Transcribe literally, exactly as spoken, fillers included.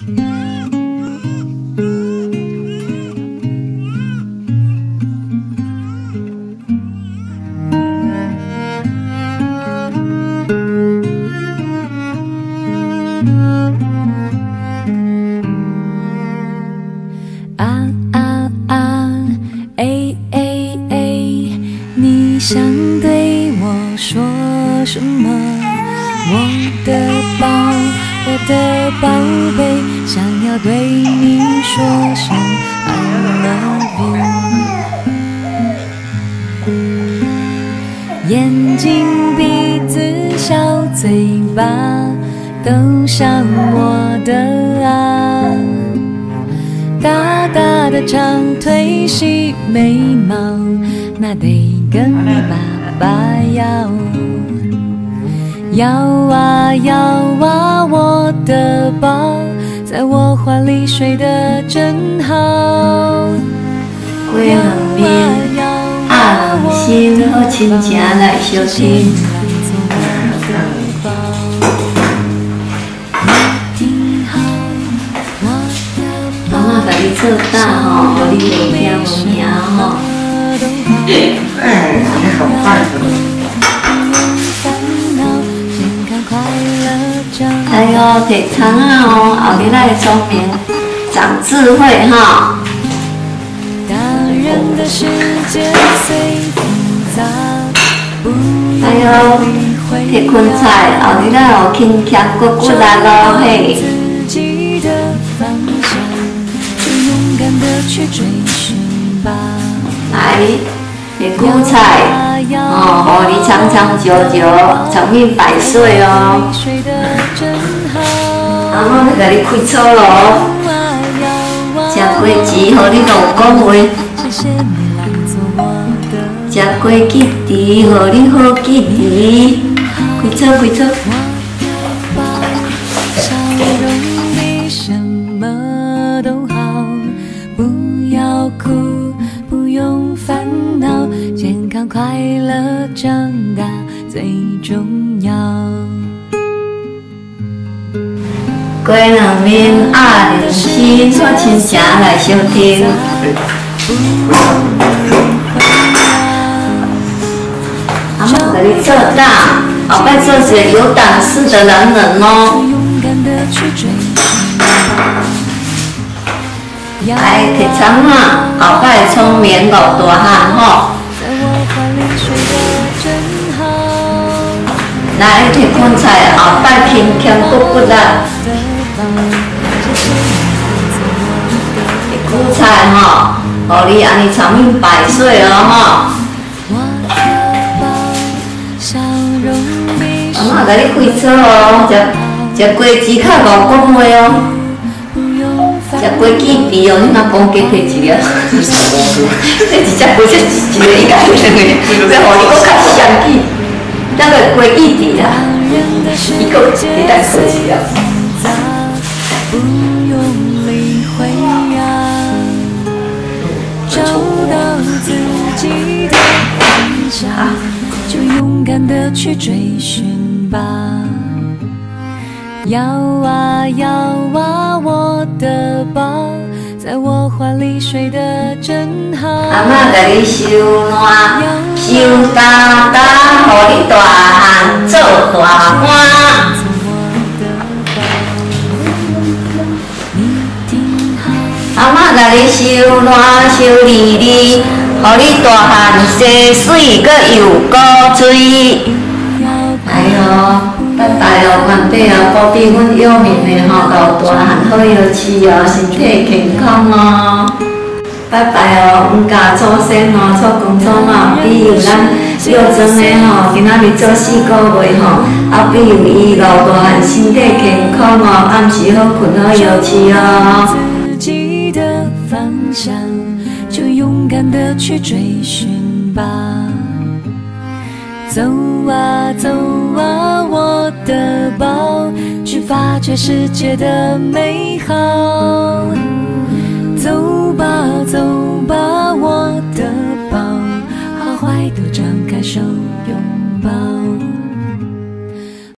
啊啊啊！哎哎哎！你想对我说什么？我的宝，我的宝贝，想要对你说声 I love you。眼睛、鼻子、小嘴巴都像我的啊。大大的长腿细眉毛，那得跟你爸爸要。摇啊摇啊，我的宝，在我怀里睡得真好。 过两面啊，心好亲情来相听。妈妈把你做大吼，互你无惊无惊吼。 哎，你好快乐。 哎呦，摕葱啊哦，后日咱会聪明，长智慧哈。哎呦，摕芹菜，后日咱有轻强骨骨力咯嘿。来，摕韭菜，哦，互你长长久久，长命百岁哦。阿妈要甲你开操咯，食果子，互你有讲话；食果记忆，互你好记忆。开操，开操。快乐长大最重要。过两面啊，人心好亲情来相听。阿妈给你做大，后摆做一个有胆识的男人哦。来，摕葱啊，后摆聪明五大汉吼。来，摕芹菜，后摆轻强骨骨力。摕韭菜吼，互你安尼长命百岁哦吼。阿妈甲你开操哦，食食果子较无讲话哦，食果子皮哦，你若讲加配一个，这一只果这一个伊家两个，要互你搁较香气。那个果子皮啊，伊个一单可惜啊。 就勇敢的去追寻吧。摇啊摇啊，我的宝，在我怀里睡得真好。 阿妈甲你收烂，收大大，互你大汉做大官。阿妈甲你收烂，收利利，互你大汉洗水，搁又高水。哎呦！拜拜哦，关帝哦，保庇阮有命的吼，到大汉好药吃哦，身体健康哦。拜拜哦，阮家祖先哦，做工作嘛，比如咱幼庄的吼，今仔日做四个月吼，啊，比如伊老大汉身体健康哦，暗时好困好药吃哦。 就勇敢的去追寻吧。走啊走啊，我的宝，去发掘世界的美好。